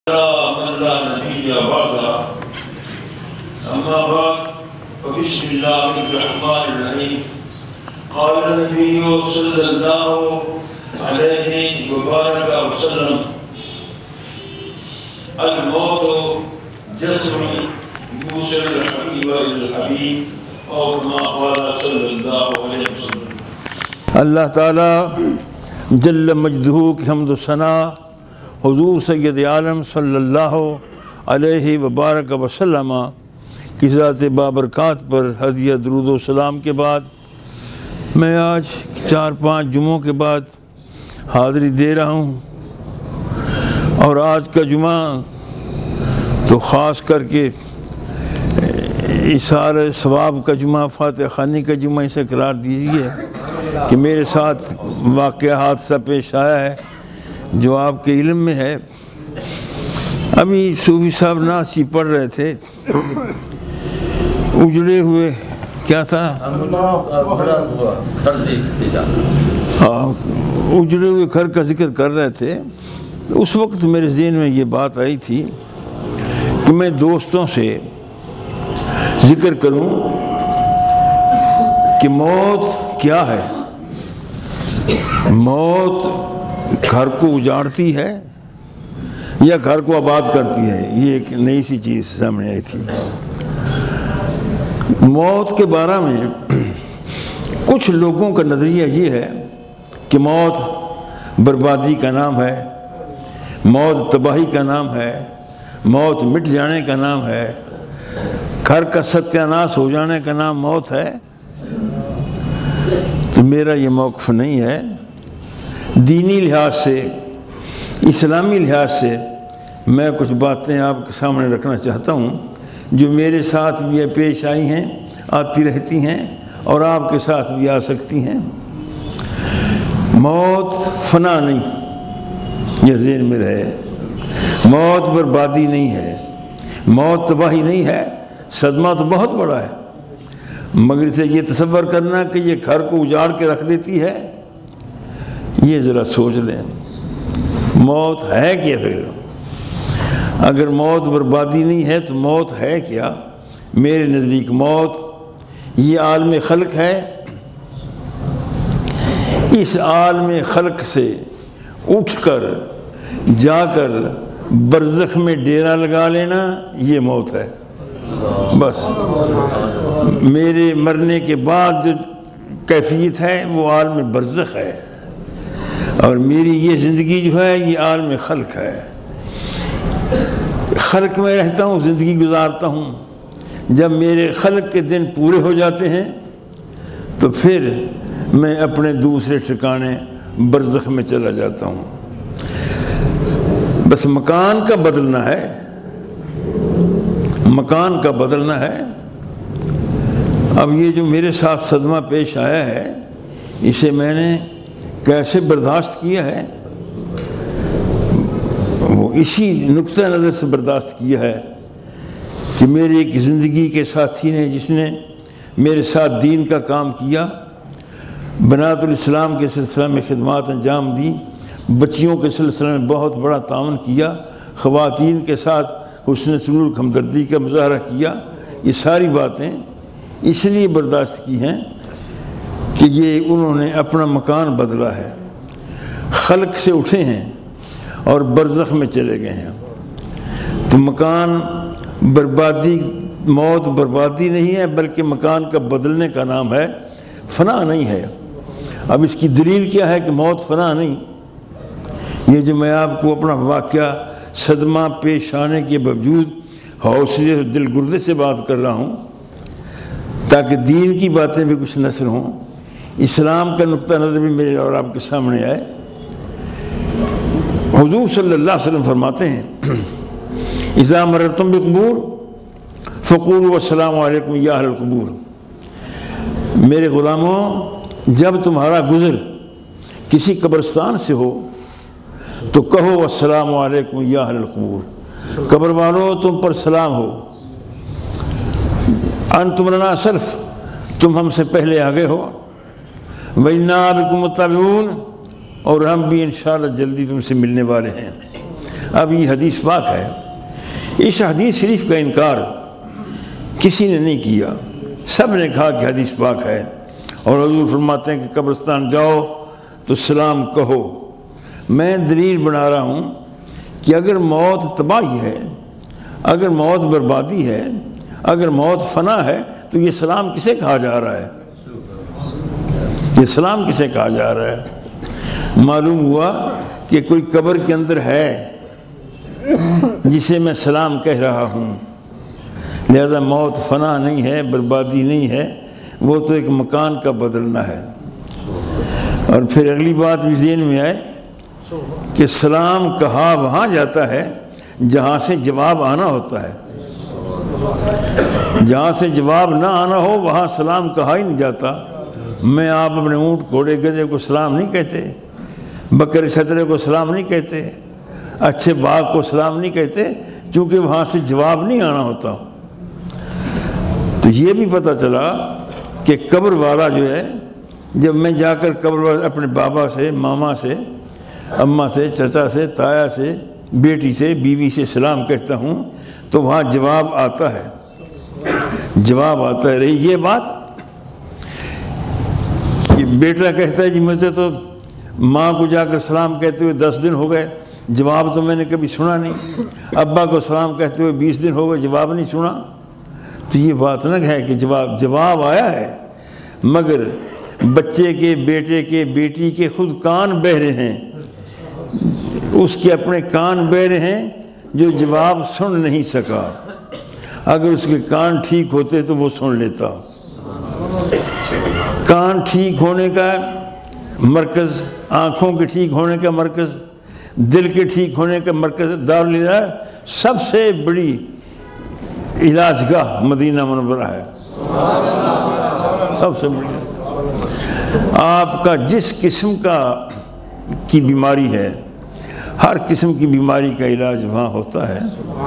من لا نبي بعده أما بعد فبسم الله الرحمن الرحيم قال النبي صلى الله عليه وبارك وسلم الموت جسر يوصل الحبيب إلى الحبيب أو كما قال صلى الله عليه وسلم۔ اللہ تعالیٰ جل مجدہ کی حمد و ثنا حضور سید عالم صلی اللہ علیہ وبارک وسلم کی ذات بابرکات پر ہدیہ درود و سلام کے بعد میں آج 4-5 جمعوں کے بعد حاضری دے رہا ہوں، اور آج کا جمعہ تو خاص کر کے اِثار ثواب کا جمعہ، فاتح خوانی کا جمعہ اسے قرار دیجیے کہ میرے ساتھ واقعہ حادثہ پیش آیا ہے جو آپ کے علم میں ہے۔ ابھی صوفی صاحب ناسی پڑھ رہے تھے، اجڑے ہوئے کیا تھا، اجڑے ہوئے گھر کا ذکر کر رہے تھے۔ اس وقت میرے ذہن میں یہ بات آئی تھی کہ میں دوستوں سے ذکر کروں کہ موت کیا ہے۔ موت گھر کو اجاڑتی ہے یا گھر کو آباد کرتی ہے؟ یہ ایک نئی سی چیز سامنے آئی تھی۔ موت کے بارے میں کچھ لوگوں کا نظریہ یہ ہے کہ موت بربادی کا نام ہے، موت تباہی کا نام ہے، موت مٹ جانے کا نام ہے، گھر کا ستیہ ناش ہو جانے کا نام موت ہے۔ تو میرا یہ موقف نہیں ہے۔ دینی لحاظ سے، اسلامی لحاظ سے میں کچھ باتیں آپ کے سامنے رکھنا چاہتا ہوں جو میرے ساتھ بھی پیش آئی ہیں، آتی رہتی ہیں اور آپ کے ساتھ بھی آ سکتی ہیں۔ موت فنا نہیں، یہ ذہن میں رہے۔ موت بربادی نہیں ہے، موت تباہی نہیں ہے۔ صدمہ تو بہت بڑا ہے، مگر اسے یہ تصور کرنا کہ یہ گھر کو اجاڑ کے رکھ دیتی ہے، یہ ذرا سوچ لیں۔ موت ہے کیا پھر؟ اگر موت بربادی نہیں ہے تو موت ہے کیا؟ میرے نزدیک موت یہ عالم خلق ہے۔ اس عالم خلق سے اٹھ کر جا کر برزخ میں ڈیرا لگا لینا، یہ موت ہے۔ بس میرے مرنے کے بعد جو کیفیت ہے وہ عالم برزخ ہے، اور میری یہ زندگی جو ہے یہ عالم خلق ہے۔ خلق میں رہتا ہوں، زندگی گزارتا ہوں۔ جب میرے خلق کے دن پورے ہو جاتے ہیں تو پھر میں اپنے دوسرے ٹھکانے برزخ میں چلا جاتا ہوں۔ بس مکان کا بدلنا ہے، مکان کا بدلنا ہے۔ اب یہ جو میرے ساتھ صدمہ پیش آیا ہے اسے میں نے کیسے برداشت کیا ہے، وہ اسی نقطہ نظر سے برداشت کیا ہے کہ میری ایک زندگی کے ساتھی نے، جس نے میرے ساتھ دین کا کام کیا، بنات الاسلام کے سلسلہ میں خدمات انجام دی، بچیوں کے سلسلہ میں بہت بڑا تعاون کیا، خواتین کے ساتھ حسن سلوک ہمدردی کا مظاہرہ کیا، یہ ساری باتیں اس لیے برداشت کی ہیں کہ یہ انہوں نے اپنا مکان بدلا ہے، خلق سے اٹھے ہیں اور برزخ میں چلے گئے ہیں۔ تو مکان بربادی، موت بربادی نہیں ہے بلکہ مکان کا بدلنے کا نام ہے، فنا نہیں ہے۔ اب اس کی دلیل کیا ہے کہ موت فنا نہیں؟ یہ جو میں آپ کو اپنا واقعہ صدمہ پیش آنے کے باوجود حوصلے اور دل گردے سے بات کر رہا ہوں تاکہ دین کی باتیں بھی کچھ نثر ہوں، اسلام کا نقطہ نظر بھی میرے اور آپ کے سامنے آئے۔ حضور صلی اللہ علیہ وسلم فرماتے ہیں اذا مررتم بقبور فقولوا السلام علیکم یا اہل القبور۔ میرے غلاموں، جب تمہارا گزر کسی قبرستان سے ہو تو کہو السلام علیکم یا اہل القبور، قبر والو تم پر سلام ہو، انتم لنا سلف، تم ہم سے پہلے آگے ہو، وَإِنَّا بِكُمْ مُتَّبِعُونَ، اور ہم بھی انشاءاللہ جلدی تم سے ملنے والے ہیں۔ اب یہ حدیث پاک ہے، اس حدیث شریف کا انکار کسی نے نہیں کیا، سب نے کہا کہ حدیث پاک ہے۔ اور حضور فرماتے ہیں کہ قبرستان جاؤ تو سلام کہو۔ میں دلیل بنا رہا ہوں کہ اگر موت تباہی ہے، اگر موت بربادی ہے، اگر موت فنا ہے، تو یہ سلام کسے کہا جا رہا ہے؟ یہ سلام کسے کہا جا رہا ہے؟ معلوم ہوا کہ کوئی قبر کے اندر ہے جسے میں سلام کہہ رہا ہوں، لہذا موت فنا نہیں ہے، بربادی نہیں ہے، وہ تو ایک مکان کا بدلنا ہے۔ اور پھر اگلی بات بھی ذہن میں آئے کہ سلام کہا وہاں جاتا ہے جہاں سے جواب آنا ہوتا ہے، جہاں سے جواب نہ آنا ہو وہاں سلام کہا ہی نہیں جاتا۔ میں آپ اپنے اونٹ گھوڑے گدھے کو سلام نہیں کہتے، بکرے چھترے کو سلام نہیں کہتے، اچھے باغ کو سلام نہیں کہتے، چونکہ وہاں سے جواب نہیں آنا ہوتا۔ تو یہ بھی پتہ چلا کہ قبر والا جو ہے، جب میں جا کر قبر والا اپنے بابا سے، ماما سے، اماں سے، چچا سے، تایا سے، بیٹی سے، بیوی سے سلام کہتا ہوں تو وہاں جواب آتا ہے، جواب آتا ہے۔ رہی یہ بات کہ بیٹا کہتا ہے جی مجھے تو ماں کو جا کر سلام کہتے ہوئے 10 دن ہو گئے، جواب تو میں نے کبھی سنا نہیں، ابا کو سلام کہتے ہوئے 20 دن ہو گئے، جواب نہیں سنا۔ تو یہ بات نہ ہے کہ جواب آیا ہے، مگر بچے کے، بیٹے کے، بیٹی کے خود کان بہرے ہیں، اس کے اپنے کان بہرے ہیں جو جواب سن نہیں سکا۔ اگر اس کے کان ٹھیک ہوتے تو وہ سن لیتا۔ کان ٹھیک ہونے کا مرکز، آنکھوں کے ٹھیک ہونے کا مرکز، دل کے ٹھیک ہونے کا مرکز دارالعلاج، سب سے بڑی علاج گاہ مدینہ منورہ ہے، سب سے بڑی۔ آپ کا جس قسم کی بیماری ہے، ہر قسم کی بیماری کا علاج وہاں ہوتا ہے۔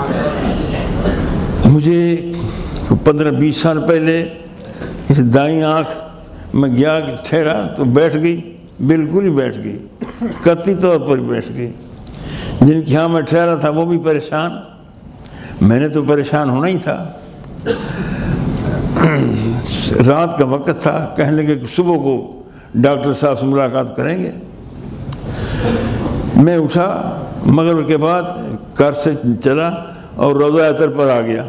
مجھے 15-20 سال پہلے اس دائیں آنکھ میں گیا، ٹھہرا تو بیٹھ گئی، بالکل ہی بیٹھ گئی، قطعی طور پر بیٹھ گئی۔ جن کی ہاں میں ٹھہرا تھا وہ بھی پریشان، میں نے تو پریشان ہونا ہی تھا۔ رات کا وقت تھا، کہنے لگے کہ صبح کو ڈاکٹر صاحب سے ملاقات کریں گے۔ میں اٹھا، مغرب کے بعد گھر سے چلا اور روضہ اطہر پر آ گیا،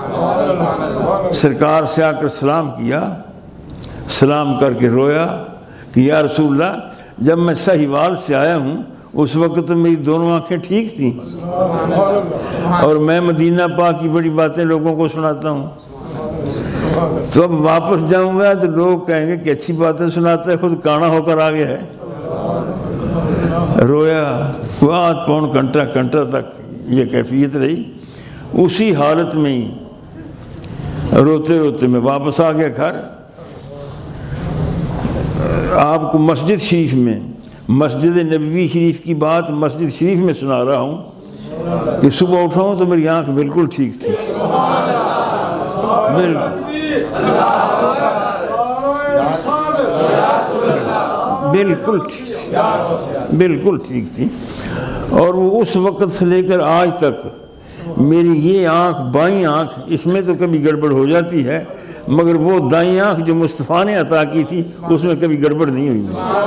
سرکار سے آ کر سلام کیا، سلام کر کے رویا کہ یا رسول اللہ، جب میں سہیوال سے آیا ہوں اس وقت تو میری دونوں آنکھیں ٹھیک تھیں، اور میں مدینہ پاک کی بڑی باتیں لوگوں کو سناتا ہوں، تو اب واپس جاؤں گا تو لوگ کہیں گے کہ اچھی باتیں سناتا ہے، خود کانا ہو کر آگے ہے۔ رویا، آدھ پون گھنٹہ تک یہ کیفیت رہی۔ اسی حالت میں ہی روتے روتے میں واپس آ گیا گھر۔ آپ کو مسجد شریف میں، مسجد نبوی شریف کی بات مسجد شریف میں سنا رہا ہوں کہ صبح اٹھا ہوں تو میری آنکھ بالکل ٹھیک تھی، بالکل ٹھیک تھی۔ اور وہ اس وقت سے لے کر آج تک میری یہ آنکھ، بائیں آنکھ، اس میں تو کبھی گڑبڑ ہو جاتی ہے، مگر وہ دائیں آنکھ جو مصطفیٰ نے عطا کی تھی اس میں کبھی گڑبڑ نہیں ہوئی۔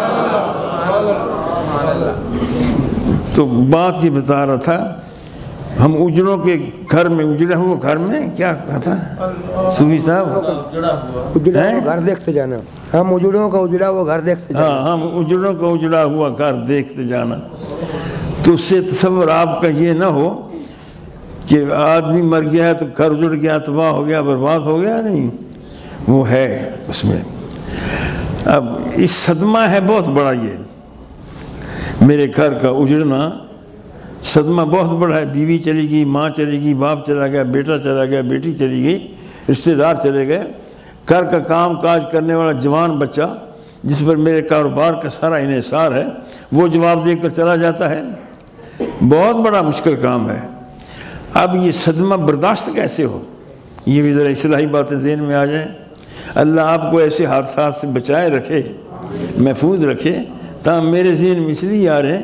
تو بات یہ بتا رہا تھا، ہم اجڑوں کے گھر میں، اجڑا ہوا گھر میں کیا کہا تھا صوفی صاحب؟ گھر دیکھتے جانا، ہم اجڑوں کا اجڑا ہوا گھر دیکھتے جانا۔ ہاں، ہم اجڑوں کا اجڑا ہوا گھر دیکھتے جانا۔ تو اس سے تصور آپ کا یہ نہ ہو کہ آدمی مر گیا ہے تو گھر اجڑ گیا، تباہ ہو گیا، برباد ہو گیا، نہیں، وہ ہے اس میں۔ اب اس صدمہ ہے بہت بڑا، یہ میرے گھر کا اجڑنا صدمہ بہت بڑا ہے۔ بیوی چلی گئی، ماں چلی گئی، باپ چلا گیا، بیٹا چلا گیا، بیٹی چلی گئی، رشتہ دار چلے گئے، گھر کا کام کاج کرنے والا جوان بچہ جس پر میرے کاروبار کا سارا انحصار ہے وہ جواب دے کر چلا جاتا ہے، بہت بڑا مشکل کام ہے۔ اب یہ صدمہ برداشت کیسے ہو، یہ بھی ذرا اصلاحی باتیں ذہن میں آ جائیں۔ اللہ آپ کو ایسے حادثات سے بچائے رکھے، محفوظ رکھے۔ تاہم میرے ذہن میں اس لیے آ رہے ہیں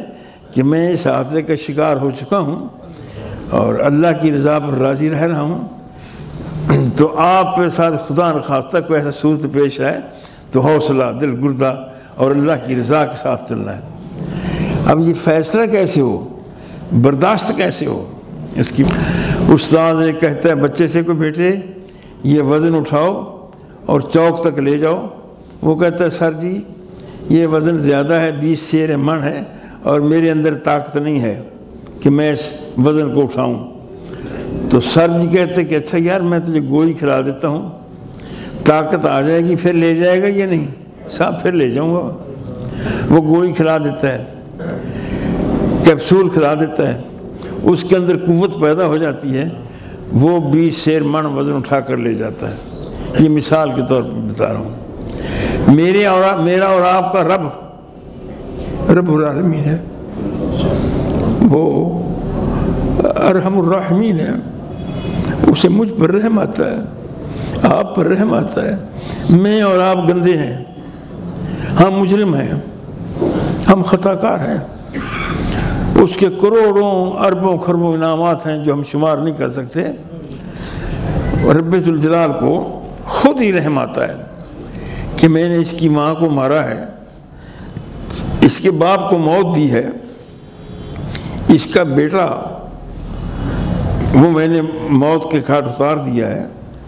کہ میں اس حادثے کا شکار ہو چکا ہوں اور اللہ کی رضا پر راضی رہ رہا ہوں، تو آپ کے ساتھ خدا نخواستہ کوئی ایسا صورت پیش ہے تو حوصلہ، دل گردہ اور اللہ کی رضا کے ساتھ چلنا ہے۔ اب یہ فیصلہ کیسے ہو، برداشت کیسے ہو؟ اس کی استاد نے کہتا ہے بچے سے کہ بیٹے یہ وزن اٹھاؤ اور چوک تک لے جاؤ۔ وہ کہتا ہے سر جی یہ وزن زیادہ ہے، 20 سیر من ہے اور میرے اندر طاقت نہیں ہے کہ میں اس وزن کو اٹھاؤں۔ تو سر جی کہتے کہ اچھا یار میں تجھے گولی کھلا دیتا ہوں، طاقت آ جائے گی پھر لے جائے گا یا نہیں؟ صاحب پھر لے جاؤں گا۔ وہ گولی کھلا دیتا ہے، کیپسول کھلا دیتا ہے، اس کے اندر قوت پیدا ہو جاتی ہے، وہ 20 سیر من وزن اٹھا کر لے جاتا ہے۔ یہ مثال کے طور پر بتا رہا ہوں۔ میرا اور آپ کا رب العالمین ہے، وہ ارحم الراحمین ہے، اسے مجھ پر رحم آتا ہے، آپ پر رحم آتا ہے۔ میں اور آپ گندے ہیں، ہم مجرم ہیں، ہم خطا کار ہیں، اس کے کروڑوں اربوں خربوں انعامات ہیں جو ہم شمار نہیں کر سکتے۔ رب ذوالجلال کو خود ہی رحم آتا ہے کہ میں نے اس کی ماں کو مارا ہے، اس کے باپ کو موت دی ہے، اس کا بیٹا وہ میں نے موت کے گھاٹ اتار دیا ہے،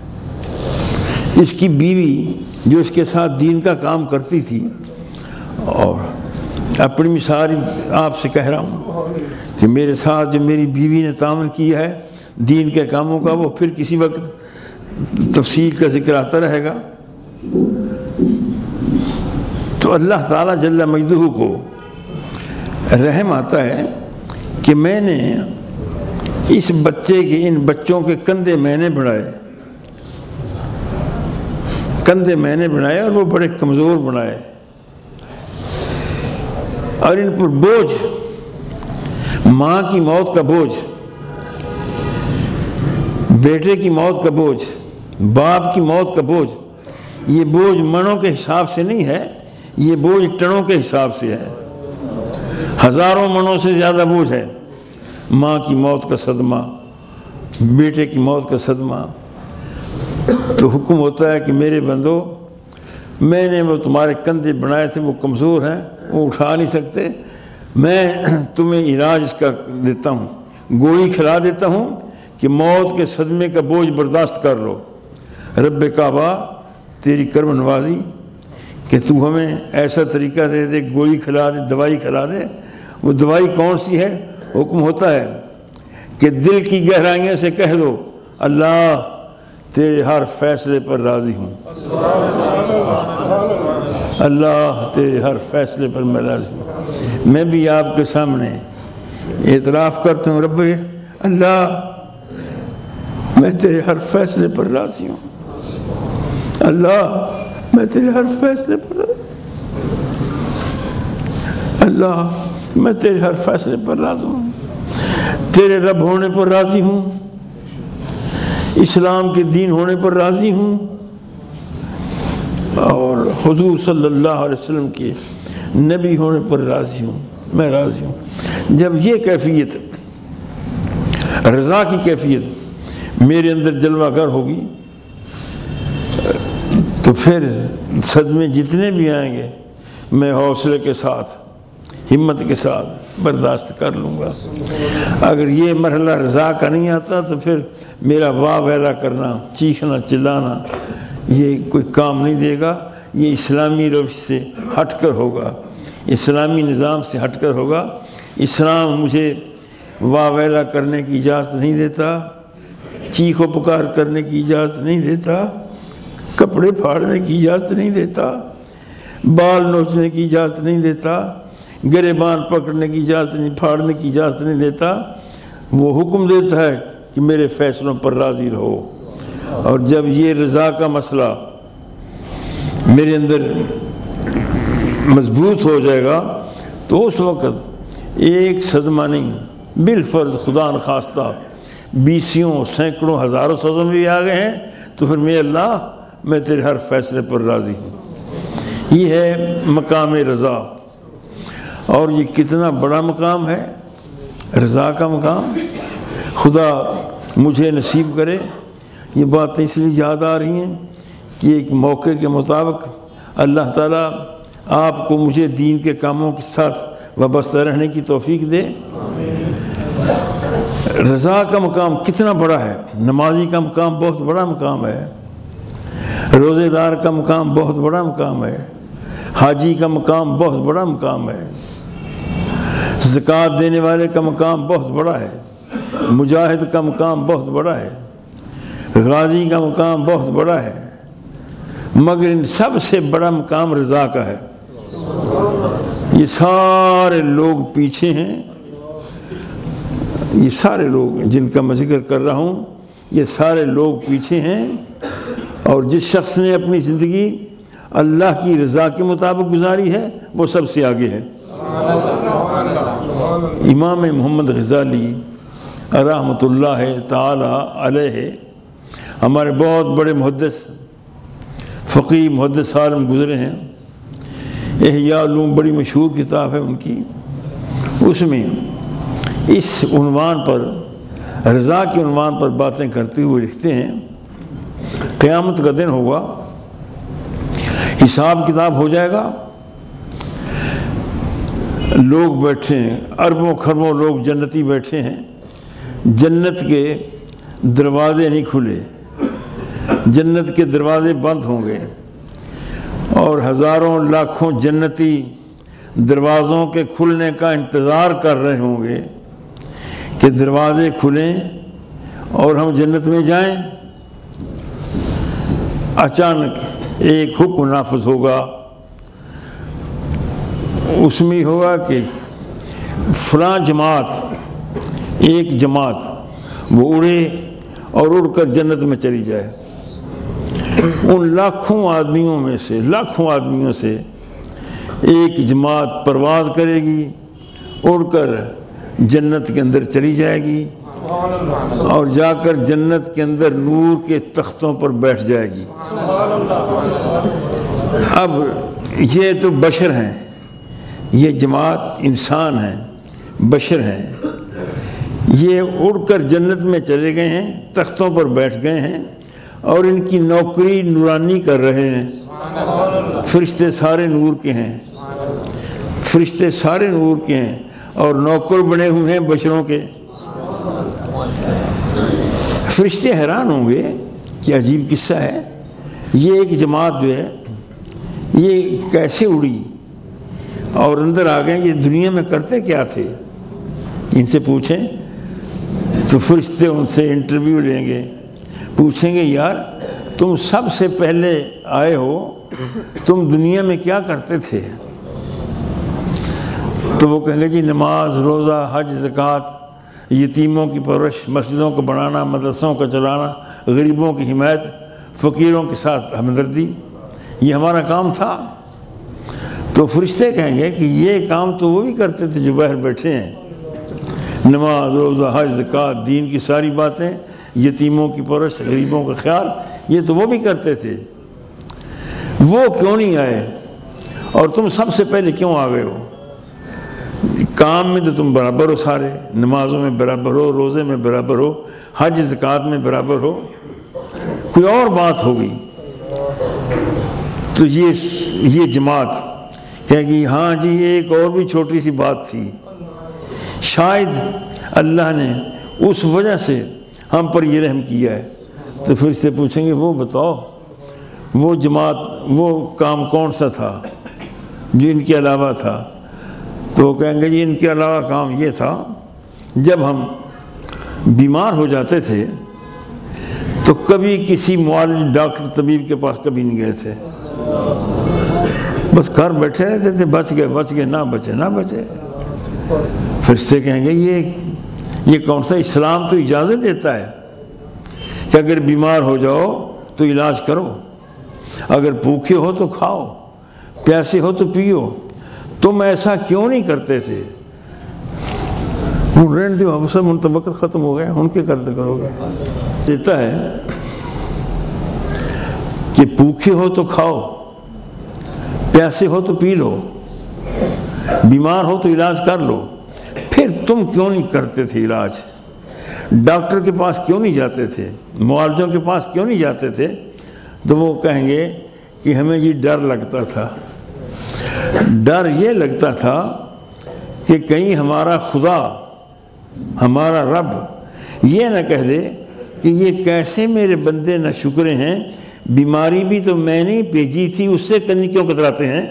اس کی بیوی جو اس کے ساتھ دین کا کام کرتی تھی، اور اپنی مثال آپ سے کہہ رہا ہوں کہ میرے ساتھ جو میری بیوی نے تعاون کیا ہے دین کے کاموں کا، وہ پھر کسی وقت تفصیل کا ذکر آتا رہے گا۔ تو اللہ تعالیٰ جل مجدہ کو رحم آتا ہے کہ میں نے اس بچے کے، ان بچوں کے کندھے میں نے بڑھائے اور وہ بڑے کمزور بنائے، اور ان پر بوجھ، ماں کی موت کا بوجھ، بیٹے کی موت کا بوجھ، باپ کی موت کا بوجھ، یہ بوجھ منوں کے حساب سے نہیں ہے، یہ بوجھ ٹنوں کے حساب سے ہے، ہزاروں منوں سے زیادہ بوجھ ہے۔ ماں کی موت کا صدمہ، بیٹے کی موت کا صدمہ۔ تو حکم ہوتا ہے کہ میرے بندو، میں نے وہ تمہارے کندھے بنائے تھے، وہ کمزور ہیں، وہ اٹھا نہیں سکتے، میں تمہیں علاج اس کا دیتا ہوں، گولی کھلا دیتا ہوں کہ موت کے صدمے کا بوجھ برداشت کر لو۔ رب کعبہ تیری کرم نوازی کہ تو ہمیں ایسا طریقہ دے دے، گولی کھلا دے، دوائی کھلا دے۔ وہ دوائی کون سی ہے؟ حکم ہوتا ہے کہ دل کی گہرائیوں سے کہہ دو اللہ تیرے ہر فیصلے پر راضی ہوں، اللہ تیرے ہر فیصلے پر میں راضی ہوں۔ میں بھی آپ کے سامنے اعتراف کرتا ہوں رب اللہ میں تیرے ہر فیصلے پر راضی ہوں، اللہ میں تیرے ہر فیصلے پر اللہ میں تیرے ہر فیصلے پر راضی ہوں، تیرے رب ہونے پر راضی ہوں، اسلام کے دین ہونے پر راضی ہوں، اور حضور صلی اللہ علیہ وسلم کے نبی ہونے پر راضی ہوں، میں راضی ہوں۔ جب یہ کیفیت، رضا کی کیفیت میرے اندر جلوہ گر ہوگی تو پھر صدمے جتنے بھی آئیں گے میں حوصلے کے ساتھ، ہمت کے ساتھ برداشت کر لوں گا۔ اگر یہ مرحلہ رضا کا نہیں آتا تو پھر میرا واہ ویلا کرنا، چیخنا چلانا یہ کوئی کام نہیں دے گا۔ یہ اسلامی روش سے ہٹ کر ہوگا، اسلامی نظام سے ہٹ کر ہوگا۔ اسلام مجھے واہ ویلا کرنے کی اجازت نہیں دیتا، چیخ و پکار کرنے کی اجازت نہیں دیتا، کپڑے پھاڑنے کی اجازت نہیں دیتا، بال نوچنے کی اجازت نہیں دیتا، گریبان پکڑنے کی اجازت نہیں، پھاڑنے کی اجازت نہیں دیتا۔ وہ حکم دیتا ہے کہ میرے فیصلوں پر راضی رہو۔ اور جب یہ رضا کا مسئلہ میرے اندر مضبوط ہو جائے گا تو اس وقت ایک صدمہ نہیں، بالفرض خدا نخواستہ بیسیوں سینکڑوں ہزاروں صدمے بھی آ گئے ہیں تو پھر میں اللہ میں تیرے ہر فیصلے پر راضی ہوں۔ یہ ہے مقام رضا۔ اور یہ کتنا بڑا مقام ہے، رضا کا مقام۔ خدا مجھے نصیب کرے۔ یہ باتیں اس لیے یاد آ رہی ہیں کہ ایک موقع کے مطابق اللہ تعالیٰ آپ کو مجھے دین کے کاموں کے ساتھ وابستہ رہنے کی توفیق دے۔ رضا کا مقام کتنا بڑا ہے۔ نمازی کا مقام بہت بڑا مقام ہے، روزے دار کا مقام بہت بڑا مقام ہے، حاجی کا مقام بہت بڑا مقام ہے، زکوٰۃ دینے والے کا مقام بہت بڑا ہے، مجاہد کا مقام بہت بڑا ہے، غازی کا مقام بہت بڑا ہے، مگر ان سب سے بڑا مقام رضا کا ہے۔ یہ سارے لوگ پیچھے ہیں، یہ سارے لوگ جن کا میں ذکر کر رہا ہوں، یہ سارے لوگ پیچھے ہیں، اور جس شخص نے اپنی زندگی اللہ کی رضا کے مطابق گزاری ہے وہ سب سے آگے ہے۔ امام محمد غزالی رحمۃ اللہ تعالی علیہ ہمارے بہت بڑے محدث، فقیہ، محدث عالم گزرے ہیں۔ احیاء علوم بڑی مشہور کتاب ہے ان کی، اس میں اس عنوان پر، رضا کے عنوان پر باتیں کرتے ہوئے لکھتے ہیں، قیامت کا دن ہوگا، حساب کتاب ہو جائے گا، لوگ بیٹھے ہیں، اربوں خربوں لوگ جنتی بیٹھے ہیں، جنت کے دروازے نہیں کھلے، جنت کے دروازے بند ہوں گے، اور ہزاروں لاکھوں جنتی دروازوں کے کھلنے کا انتظار کر رہے ہوں گے کہ دروازے کھلیں اور ہم جنت میں جائیں۔ اچانک ایک حکم نافذ ہوگا، اس میں ہوگا کہ فلاں جماعت، ایک جماعت وہ اڑے اور اڑ کر جنت میں چلی جائے۔ ان لاکھوں آدمیوں سے ایک جماعت پرواز کرے گی، اڑ کر جنت کے اندر چلی جائے گی، اور جا کر جنت کے اندر نور کے تختوں پر بیٹھ جائے گی۔ اب یہ تو بشر ہیں، یہ جماعت انسان ہیں، بشر ہیں، یہ اڑ کر جنت میں چلے گئے ہیں، تختوں پر بیٹھ گئے ہیں، اور ان کی نوکری نورانی کر رہے ہیں۔ فرشتے سارے نور کے ہیں، فرشتے سارے نور کے ہیں، اور نوکر بنے ہوئے ہیں بشروں کے۔ فرشتے حیران ہوں گے کہ عجیب قصہ ہے، یہ ایک جماعت جو ہے یہ کیسے اڑی اور اندر آ گئے، یہ دنیا میں کرتے کیا تھے؟ ان سے پوچھیں تو فرشتے ان سے انٹرویو لیں گے، پوچھیں گے یار تم سب سے پہلے آئے ہو، تم دنیا میں کیا کرتے تھے؟ تو وہ کہیں گے جی نماز، روزہ، حج، زکوٰۃ، یتیموں کی پرورش، مسجدوں کو بنانا، مدرسوں کو چلانا، غریبوں کی حمایت، فقیروں کے ساتھ ہمدردی، یہ ہمارا کام تھا۔ تو فرشتے کہیں گے کہ یہ کام تو وہ بھی کرتے تھے جو باہر بیٹھے ہیں، نماز، روزہ، حج، زکوٰۃ، دین کی ساری باتیں، یتیموں کی پرورش، غریبوں کا خیال، یہ تو وہ بھی کرتے تھے، وہ کیوں نہیں آئے اور تم سب سے پہلے کیوں آ گئے ہو؟ کام میں تو تم برابر ہو، سارے نمازوں میں برابر ہو، روزے میں برابر ہو، حج زکوٰۃ میں برابر ہو، کوئی اور بات ہوگی؟ تو یہ جماعت کہے گی ہاں جی ایک اور بھی چھوٹی سی بات تھی، شاید اللہ نے اس وجہ سے ہم پر یہ رحم کیا ہے۔ تو پھر سے پوچھیں گے وہ بتاؤ وہ جماعت، وہ کام کون سا تھا جو ان کے علاوہ تھا؟ تو وہ کہیں گے جی ان کے علاوہ کام یہ تھا، جب ہم بیمار ہو جاتے تھے تو کبھی کسی معالج، ڈاکٹر، طبیب کے پاس کبھی نہیں گئے تھے، بس گھر بیٹھے رہتے تھے، بچ گئے، نہ بچے۔ فرشتے کہیں گے یہ کون سا اسلام تو اجازت دیتا ہے کہ اگر بیمار ہو جاؤ تو علاج کرو، اگر بھوکے ہو تو کھاؤ، پیاسے ہو تو پیو، تم ایسا کیوں نہیں کرتے تھے؟ رہنے دو، اب سب ان کا وقت ختم ہو گئے، ان کے کرتے کرو گے۔ دیتا ہے کہ بھوکے ہو تو کھاؤ، پیاسے ہو تو پی لو، بیمار ہو تو علاج کر لو، پھر تم کیوں نہیں کرتے تھے علاج؟ ڈاکٹر کے پاس کیوں نہیں جاتے تھے؟ معالجوں کے پاس کیوں نہیں جاتے تھے؟ تو وہ کہیں گے کہ ہمیں یہ ڈر لگتا تھا، ڈر یہ لگتا تھا کہ کہیں ہمارا خدا، ہمارا رب یہ نہ کہہ دے کہ یہ کیسے میرے بندے نہ شکرے ہیں، بیماری بھی تو میں نے بھیجی تھی، اس سے کنی کیوں کتراتے ہیں؟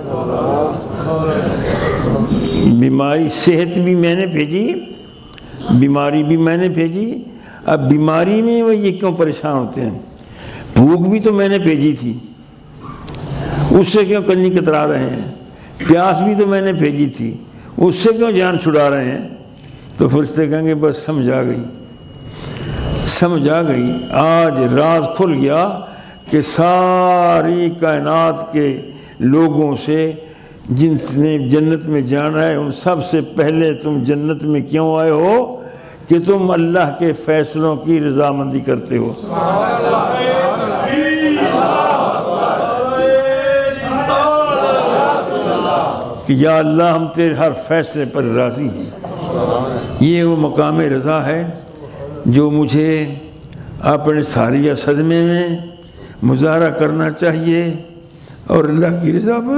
بیماری، صحت بھی میں نے بھیجی، بیماری بھی میں نے بھیجی، اب بیماری میں وہ یہ کیوں پریشان ہوتے ہیں؟ بھوک بھی تو میں نے بھیجی تھی، اس سے کیوں کنی کترا رہے ہیں؟ پیاس بھی تو میں نے بھیجی تھی، اس سے کیوں جان چھڑا رہے ہیں؟ تو فرشتے کہیں گے بس سمجھ آ گئی، سمجھ آ گئی، آج راز کھل گیا کہ ساری کائنات کے لوگوں سے جن نے جنت میں جانا ہے ان سب سے پہلے تم جنت میں کیوں آئے ہو؟ کہ تم اللہ کے فیصلوں کی رضامندی کرتے ہو۔ کہ یا اللہ ہم تیرے ہر فیصلے پر راضی ہیں۔ یہ وہ مقام رضا ہے جو مجھے اپنے ساریہ صدمے میں مظاہرہ کرنا چاہیے، اور اللہ کی رضا پر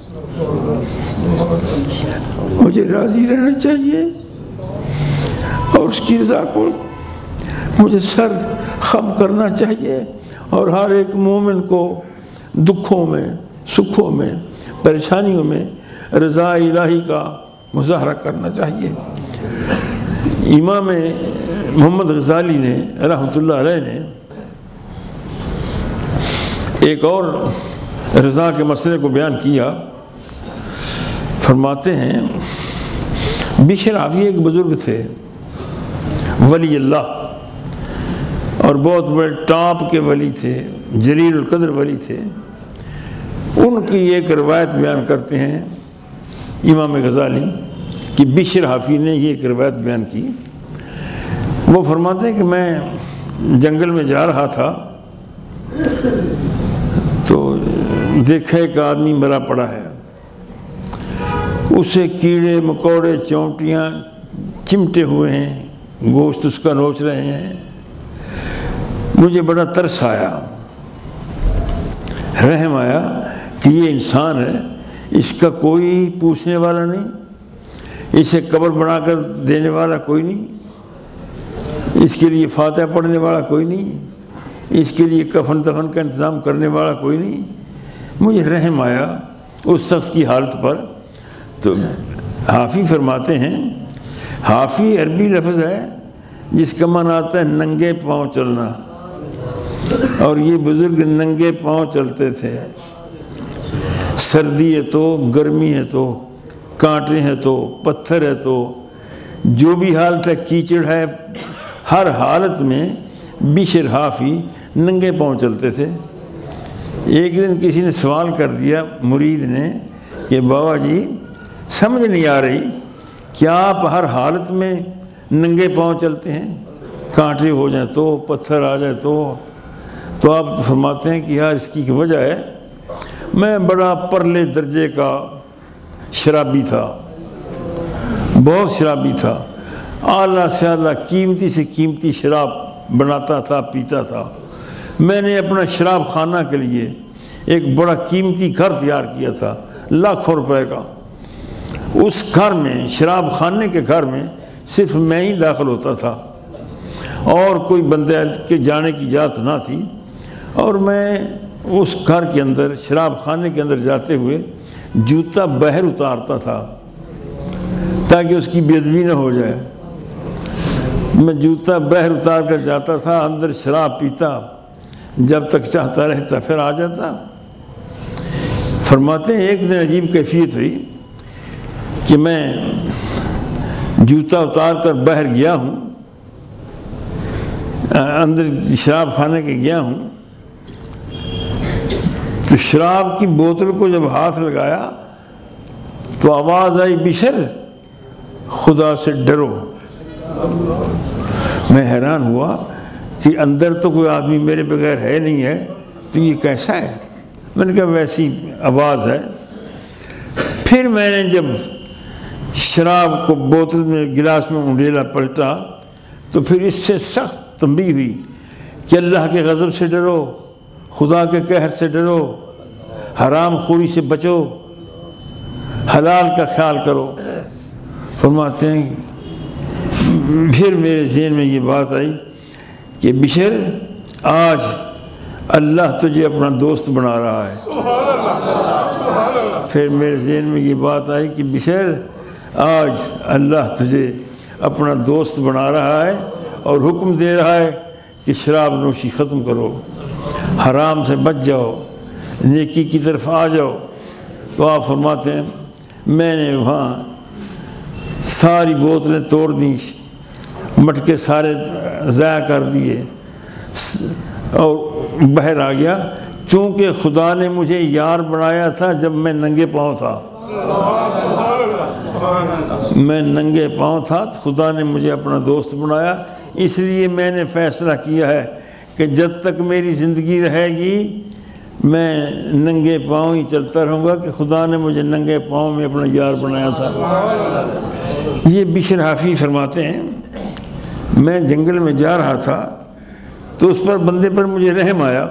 مجھے راضی رہنا چاہیے، اور اس کی رضا کو مجھے سر خم کرنا چاہیے، اور ہر ایک مومن کو دکھوں میں، سکھوں میں، پریشانیوں میں رضا الہی کا مظاہرہ کرنا چاہیے۔ امام محمد غزالی نے رحمۃ اللہ علیہ نے ایک اور رضا کے مسئلے کو بیان کیا، فرماتے ہیں بشر حافی ایک بزرگ تھے، ولی اللہ، اور بہت بڑے ٹاپ کے ولی تھے، جلیل القدر ولی تھے۔ ان کی ایک روایت بیان کرتے ہیں امام غزالی کہ بشر حافی نے یہ ایک روایت بیان کی۔ وہ فرماتے ہیں کہ میں جنگل میں جا رہا تھا تو دیکھا ایک آدمی مرا پڑا ہے، اسے کیڑے مکوڑے چونٹیاں چمٹے ہوئے ہیں، گوشت اس کا نوچ رہے ہیں۔ مجھے بڑا ترس آیا، رحم آیا کہ یہ انسان ہے، اس کا کوئی پوچھنے والا نہیں، اسے قبر بنا کر دینے والا کوئی نہیں، اس کے لیے فاتحہ پڑھنے والا کوئی نہیں، اس کے لیے کفن دفن کا انتظام کرنے والا کوئی نہیں۔ مجھے رحم آیا اس شخص کی حالت پر۔ تو حافی فرماتے ہیں، حافی عربی لفظ ہے جس کا معنی آتا ہے ننگے پاؤں چلنا، اور یہ بزرگ ننگے پاؤں چلتے تھے۔ سردی ہے تو گرمی ہے تو کانٹے ہیں تو پتھر ہے تو جو بھی حالت ہے، کیچڑ ہے، ہر حالت میں بشر حافی ننگے پاؤں چلتے تھے۔ ایک دن کسی نے سوال کر دیا مرید نے کہ بابا جی سمجھ نہیں آ رہی، کیا آپ ہر حالت میں ننگے پاؤں چلتے ہیں؟ کانٹے ہو جائیں تو، پتھر آ جائے تو آپ فرماتے ہیں کہ یار اس کی وجہ ہے میں بڑا پرلے درجے کا شرابی تھا، بہت شرابی تھا، اعلیٰ سے اعلیٰ قیمتی سے قیمتی شراب بناتا تھا، پیتا تھا۔ میں نے اپنا شراب خانہ کے لیے ایک بڑا قیمتی گھر تیار کیا تھا، لاکھوں روپے کا۔ اس گھر میں، شراب خانے کے گھر میں صرف میں ہی داخل ہوتا تھا، اور کوئی بندے کے جانے کی اجازت نہ تھی، اور میں اس گھر کے اندر، شراب خانے کے اندر جاتے ہوئے جوتا باہر اتارتا تھا تاکہ اس کی بے ادبی نہ ہو جائے۔ میں جوتا باہر اتار کر جاتا تھا، اندر شراب پیتا، جب تک چاہتا رہتا پھر آ جاتا۔ فرماتے ہیں ایک دن عجیب کیفیت ہوئی کہ میں جوتا اتار کر باہر گیا ہوں، اندر شراب خانے کے گیا ہوں، تو شراب کی بوتل کو جب ہاتھ لگایا تو آواز آئی بشر خدا سے ڈرو۔ میں حیران ہوا کہ اندر تو کوئی آدمی میرے بغیر ہے نہیں ہے، تو یہ کیسا ہے؟ میں نے کہا ویسی آواز ہے۔ پھر میں نے جب شراب کو بوتل میں گلاس میں انڈیلا پلٹا تو پھر اس سے سخت تنبیہ ہوئی کہ اللہ کے غضب سے ڈرو، خدا کے قہر سے ڈرو، حرام خوری سے بچو، حلال کا خیال کرو۔ فرماتے ہیں پھر میرے ذہن میں یہ بات آئی کہ بشر آج اللہ تجھے اپنا دوست بنا رہا ہے۔ پھر میرے ذہن میں یہ بات آئی کہ بشر آج اللہ تجھے اپنا دوست بنا رہا ہے اور حکم دے رہا ہے کہ شراب نوشی ختم کرو، حرام سے بچ جاؤ، نیکی کی طرف آ جاؤ۔ تو آپ فرماتے ہیں میں نے وہاں ساری بوتلیں توڑ دیں، مٹکے سارے ضائع کر دیے اور باہر آ گیا، چونکہ خدا نے مجھے یار بنایا تھا جب میں ننگے پاؤں تھا۔ میں ننگے پاؤں تھا تو خدا نے مجھے اپنا دوست بنایا، اس لیے میں نے فیصلہ کیا ہے کہ جب تک میری زندگی رہے گی میں ننگے پاؤں ہی چلتا رہوں گا، کہ خدا نے مجھے ننگے پاؤں میں اپنا یار بنایا تھا۔ یہ بشر حافی فرماتے ہیں میں جنگل میں جا رہا تھا تو اس پر بندے پر مجھے رحم آیا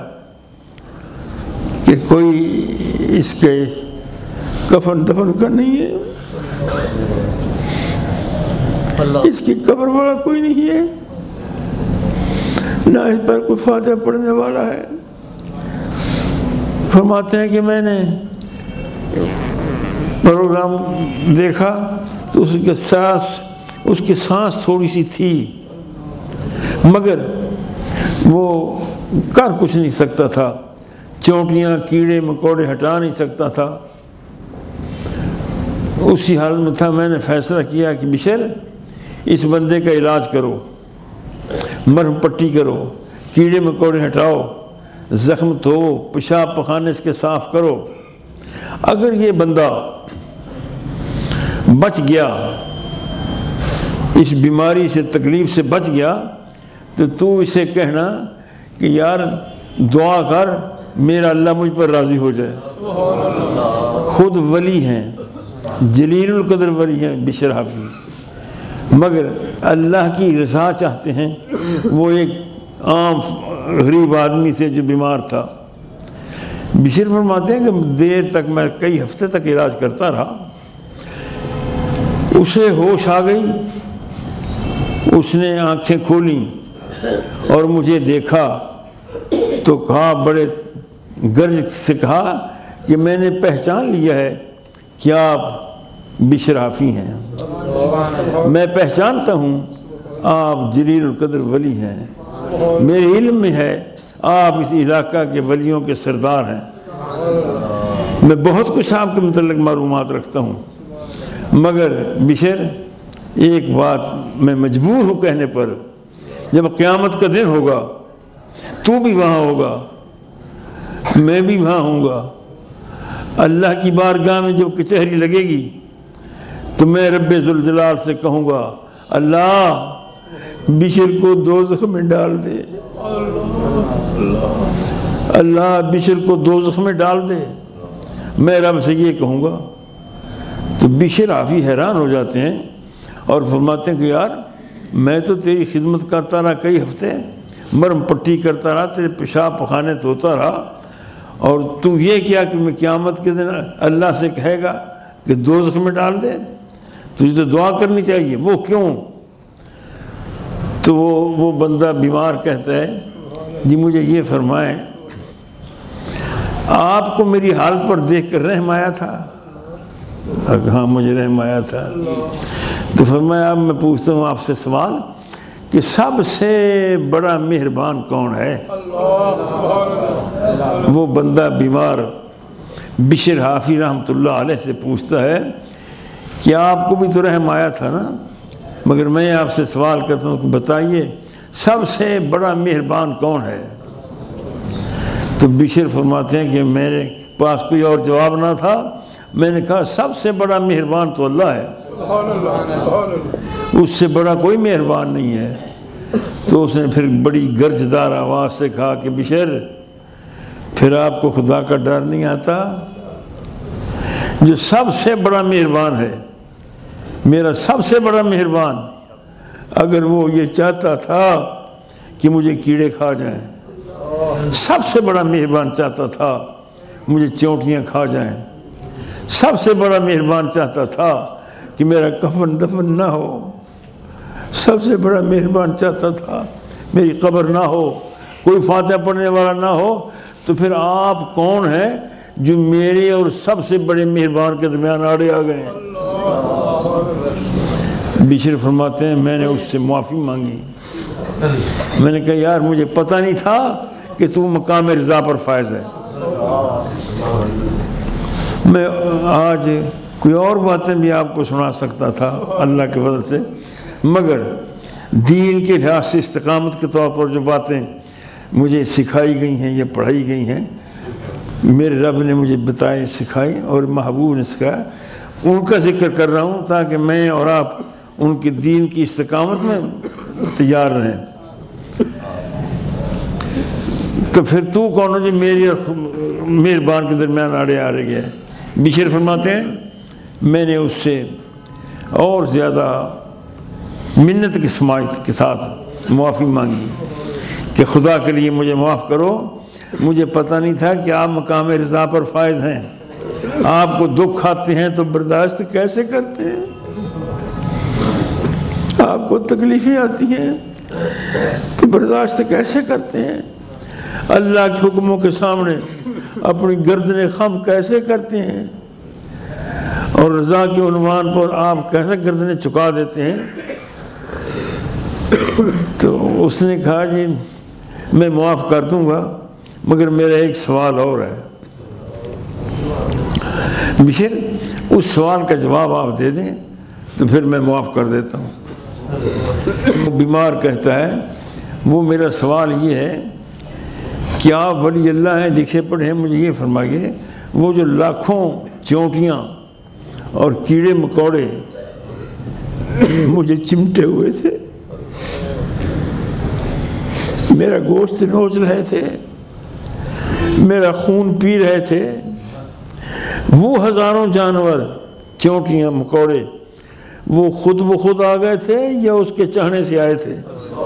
کہ کوئی اس کے کفن دفن کا نہیں ہے، اس کی قبر والا کوئی نہیں ہے، نہ اس پر کوئی فاتحہ پڑھنے والا ہے۔ فرماتے ہیں کہ میں نے پروگرام دیکھا تو اس کی سانس تھوڑی سی تھی، مگر وہ کر کچھ نہیں سکتا تھا، چونٹیاں کیڑے مکوڑے ہٹا نہیں سکتا تھا، اسی حال میں تھا۔ میں نے فیصلہ کیا کہ بشر اس بندے کا علاج کرو، مرہم پٹی کرو، کیڑے مکوڑے ہٹاؤ، زخم دھو، پیشاب پخانے اس کے صاف کرو۔ اگر یہ بندہ بچ گیا، اس بیماری سے تکلیف سے بچ گیا، تو اسے کہنا کہ یار دعا کر میرا اللہ مجھ پر راضی ہو جائے۔ خود ولی ہیں، جلیل القدر ولی ہیں بشر حافی، مگر اللہ کی رضا چاہتے ہیں۔ وہ ایک عام غریب آدمی سے جو بیمار تھا۔ بشر فرماتے ہیں کہ دیر تک میں کئی ہفتے تک علاج کرتا رہا، اسے ہوش آ گئی، اس نے آنکھیں کھولیں اور مجھے دیکھا تو کہا، بڑے گرج سے کہا کہ میں نے پہچان لیا ہے کہ آپ بشر حافی ہیں، میں پہچانتا ہوں آپ جلیل القدر ولی ہیں، میرے علم میں ہے آپ اس علاقہ کے ولیوں کے سردار ہیں، میں بہت کچھ آپ کے متعلق معلومات رکھتا ہوں، مگر بشر ایک بات میں مجبور ہوں کہنے پر، جب قیامت کا دن ہوگا تو بھی وہاں ہوگا، میں بھی وہاں ہوں گا، اللہ کی بارگاہ میں جب کچہری لگے گی تو میں رب ذوالجلال سے کہوں گا، اللہ بشر کو دوزخ میں ڈال دے، اللہ بشر کو دوزخ میں ڈال دے، میں رب سے یہ کہوں گا۔ تو بشر حافی حیران ہو جاتے ہیں اور فرماتے ہیں کہ یار میں تو تیری خدمت کرتا رہا کئی ہفتے، مرم پٹی کرتا رہا، تیرے پیشاب پخانے دھوتا رہا، اور تو یہ کیا کہ میں قیامت کے دن اللہ سے کہے گا کہ دوزخ میں ڈال دے؟ تجھے تو دعا کرنی چاہیے۔ وہ کیوں؟ تو وہ بندہ بیمار کہتا ہے، جی مجھے یہ فرمائیں، آپ کو میری حالت پر دیکھ کر رحم آیا تھا؟ ہاں مجھے رحم آیا تھا۔ تو فرمایا اب میں پوچھتا ہوں آپ سے سوال کہ سب سے بڑا مہربان کون ہے؟ وہ بندہ بیمار بشر حافی رحمۃ اللہ علیہ سے پوچھتا ہے کہ آپ کو بھی تو رحم آیا تھا نا، مگر میں آپ سے سوال کرتا ہوں کہ بتائیے سب سے بڑا مہربان کون ہے؟ تو بشر فرماتے ہیں کہ میرے پاس کوئی اور جواب نہ تھا، میں نے کہا سب سے بڑا مہربان تو اللہ ہے، اس سے بڑا کوئی مہربان نہیں ہے۔ تو اس نے پھر بڑی گرجدار آواز سے کہا کہ بشر پھر آپ کو خدا کا ڈر نہیں آتا؟ جو سب سے بڑا مہربان ہے، میرا سب سے بڑا مہربان، اگر وہ یہ چاہتا تھا کہ مجھے کیڑے کھا جائیں، سب سے بڑا مہربان چاہتا تھا مجھے چونٹیاں کھا جائیں، سب سے بڑا مہربان چاہتا تھا کہ میرا کفن دفن نہ ہو، سب سے بڑا مہربان چاہتا تھا میری قبر نہ ہو، کوئی فاتحہ پڑھنے والا نہ ہو، تو پھر آپ کون ہیں جو میرے اور سب سے بڑے مہربان کے درمیان آڑے آ گئے ہیں؟ بشر فرماتے ہیں میں نے اس سے معافی مانگی، میں نے کہا یار مجھے پتہ نہیں تھا کہ تو مقام رضا پر فائز ہے۔ میں آج کوئی اور باتیں بھی آپ کو سنا سکتا تھا اللہ کے فضل سے، مگر دین کے لحاظ سے استقامت کے طور پر جو باتیں مجھے سکھائی گئی ہیں یا پڑھائی گئی ہیں، میرے رب نے مجھے بتائی سکھائی اور محبوب نے سکھایا، ان کا ذکر کر رہا ہوں تاکہ میں اور آپ ان کے دین کی استقامت میں تیار رہیں۔ تو پھر تو کون ہو جو میری اور مہربان کے درمیان آڑے آ رہے گئے؟ بشیر فرماتے ہیں میں نے اس سے اور زیادہ منت کی سماجت کے ساتھ معافی مانگی کہ خدا کے لیے مجھے معاف کرو، مجھے پتہ نہیں تھا کہ آپ مقام رضا پر فائز ہیں، آپ کو دکھ آتے ہیں تو برداشت کیسے کرتے ہیں، آپ کو تکلیفیں آتی ہیں تو برداشت کیسے کرتے ہیں، اللہ کے حکموں کے سامنے اپنی گردن خم کیسے کرتے ہیں، اور رضا کے عنوان پر آپ کیسے گردنیں چکا دیتے ہیں۔ تو اس نے کہا جی میں معاف کر دوں گا مگر میرا ایک سوال اور ہے۔ بشیر اس سوال کا جواب آپ دے دیں تو پھر میں معاف کر دیتا ہوں۔ وہ بیمار کہتا ہے وہ میرا سوال یہ ہے کہ آپ ولی اللہ ہیں، لکھے پڑھے ہیں، مجھے یہ فرمائیے وہ جو لاکھوں چونٹیاں اور کیڑے مکوڑے مجھے چمٹے ہوئے تھے، میرا گوشت نوچ رہے تھے، میرا خون پی رہے تھے، وہ ہزاروں جانور چونٹیاں مکوڑے وہ خود بخود آ گئے تھے یا اس کے چاہنے سے آئے تھے؟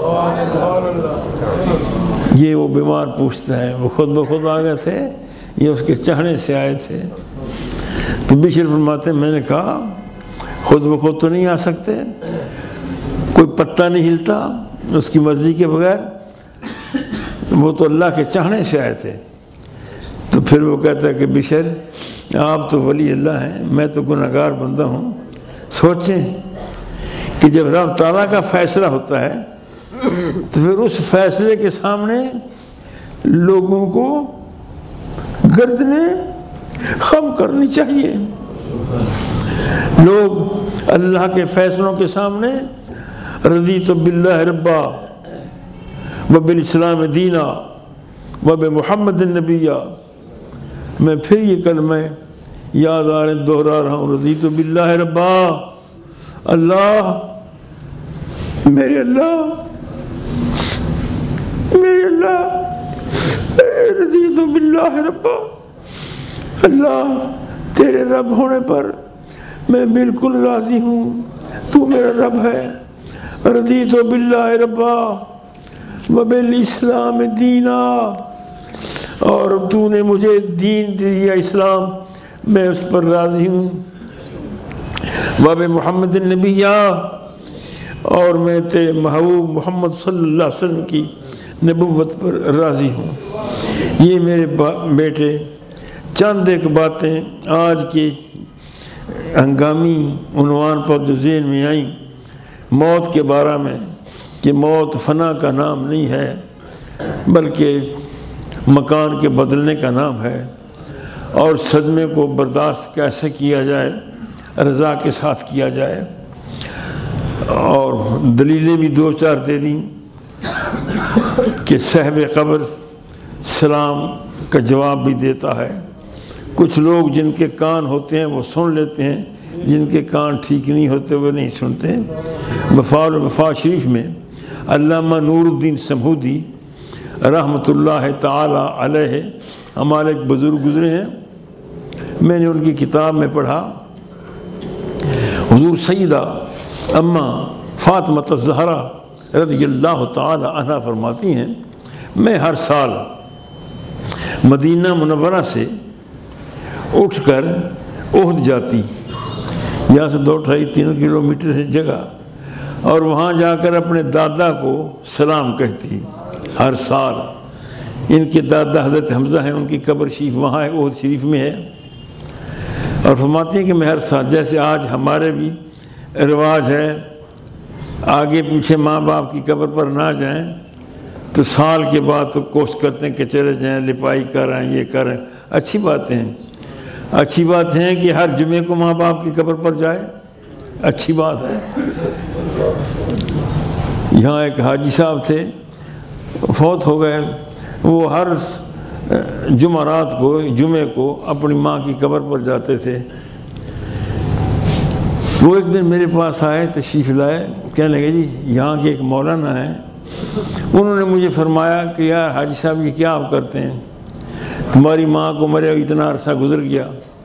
یہ وہ بیمار پوچھتا ہے، وہ خود بخود آ گئے تھے یا اس کے چاہنے سے آئے تھے؟ تو بشر فرماتے ہیں میں نے کہا خود بخود تو نہیں آ سکتے، کوئی پتہ نہیں ہلتا اس کی مرضی کے بغیر، وہ تو اللہ کے چاہنے سے آئے تھے۔ تو پھر وہ کہتا ہے کہ بشر آپ تو ولی اللہ ہیں، میں تو گناہگار بندہ ہوں، سوچیں کہ جب رب تعالیٰ کا فیصلہ ہوتا ہے تو پھر اس فیصلے کے سامنے لوگوں کو گردنیں خم کرنی چاہیے۔ لوگ اللہ کے فیصلوں کے سامنے رضیت باللہ ربا وبالاسلام دینا وبمحمد النبیہ، میں پھر یہ کلمہ یاد آ رہے دوہرا رہا ہوں، رضیت باللہ ربا، اللہ میرے اللہ میرے اللہ، رضیت باللہ ربا، اللہ تیرے رب ہونے پر میں بالکل راضی ہوں، تو میرا رب ہے، رضیت باللہ ربا وبالاسلام دینا، اور تو نے مجھے دین دیا اسلام، میں اس پر راضی ہوں، وب محمد النبیہ، اور میں تیرے محبوب محمد صلی اللہ علیہ وسلم کی نبوت پر راضی ہوں۔ یہ میرے بیٹے چند ایک باتیں آج کے ہنگامی عنوان پر جو ذہن میں آئیں موت کے بارے میں، کہ موت فنا کا نام نہیں ہے بلکہ مکان کے بدلنے کا نام ہے، اور صدمے کو برداشت کیسے کیا جائے، رضا کے ساتھ کیا جائے، اور دلیلیں بھی دو چار دے دیں کہ صاحب قبر سلام کا جواب بھی دیتا ہے، کچھ لوگ جن کے کان ہوتے ہیں وہ سن لیتے ہیں، جن کے کان ٹھیک نہیں ہوتے وہ نہیں سنتے۔ وفا شریف میں علامہ نور الدین سمہودی رحمۃ اللہ تعالی علیہ ہمارے ایک بزرگ گزرے ہیں، میں نے ان کی کتاب میں پڑھا، حضور سیدہ اماں فاطمہ الزہرا رضی اللہ تعالی عنہا فرماتی ہیں، میں ہر سال مدینہ منورہ سے اٹھ کر احد جاتی، یہاں سے 2-2.5-3 کلومیٹر ہے جگہ، اور وہاں جا کر اپنے دادا کو سلام کہتی ہر سال۔ ان کے دادا حضرت حمزہ ہیں، ان کی قبر شریف وہاں ہے، احد شریف میں ہے، اور فرماتی ہیں کہ میں ہر سال، جیسے آج ہمارے بھی رواج ہے آگے پیچھے ماں باپ کی قبر پر نہ جائیں، تو سال کے بعد تو کوشش کرتے ہیں کہ چلے جائیں، لپائی کریں، یہ کریں، اچھی باتیں ہیں، اچھی بات ہے کہ ہر جمعے کو ماں باپ کی قبر پر جائے، اچھی بات ہے۔ یہاں ایک حاجی صاحب تھے، فوت ہو گئے، وہ ہر جمعرات کو، جمعے کو اپنی ماں کی قبر پر جاتے تھے۔ تو ایک دن میرے پاس آئے، تشریف لائے، کہنے لگے جی یہاں کے ایک مولانا ہیں، انہوں نے مجھے فرمایا کہ یار حاجی صاحب یہ کیا آپ کرتے ہیں، تمہاری ماں کو مرے اتنا عرصہ گزر گیا،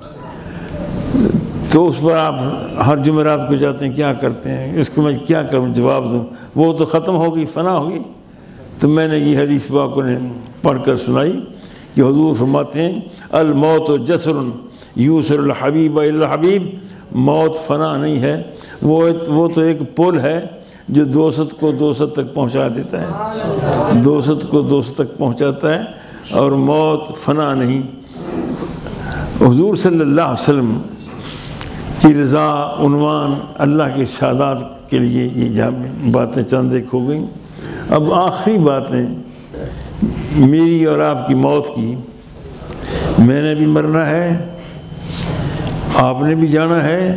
تو اس پر آپ ہر جمعرات کو جاتے ہیں، کیا کرتے ہیں؟ اس کو میں کیا کروں، جواب دوں؟ وہ تو ختم ہو گئی، فنا ہوگی۔ تو میں نے یہ حدیث پاک انہیں پڑھ کر سنائی کہ حضور فرماتے ہیں الموت جسر یوسر الحبیب الی الحبیب، موت فنا نہیں ہے، وہ تو ایک پل ہے جو دوست کو دوست تک پہنچا دیتا ہے، دوست کو دوست تک پہنچاتا ہے، اور موت فنا نہیں۔ حضور صلی اللہ علیہ وسلم کی رضا عنوان اللہ کے ارشادات کے لیے یہ باتیں چند ایک ہو گئیں۔ اب آخری باتیں میری اور آپ کی موت کی، میں نے بھی مرنا ہے، آپ نے بھی جانا ہے،